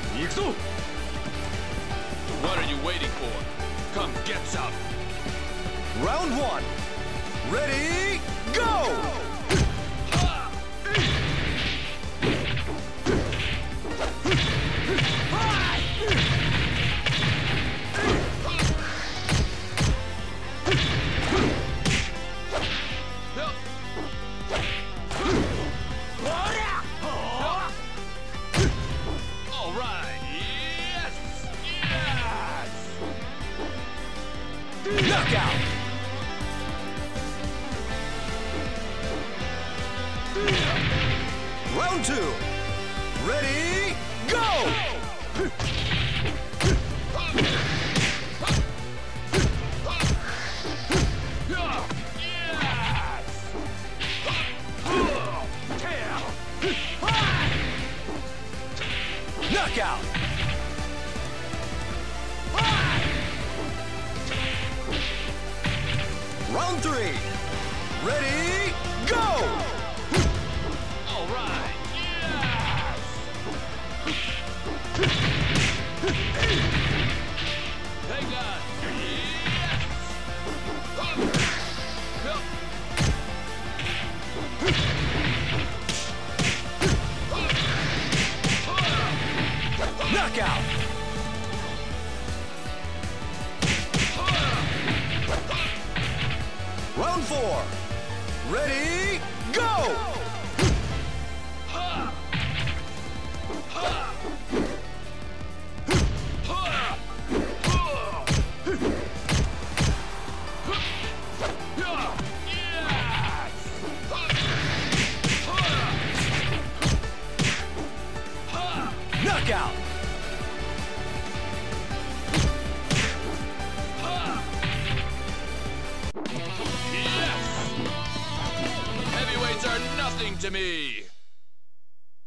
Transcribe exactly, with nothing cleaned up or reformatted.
行くぞ。 What are you waiting for? Come get some. Round one. Ready, go! All right. Yes. Yes. Knockout! Round two. Ready, go! Knockout! Round three. Ready, go! All right. Yes. Hang on. Yes. Knockout! Round four. Ready, go! Knockout! Yes! Heavyweights are nothing to me!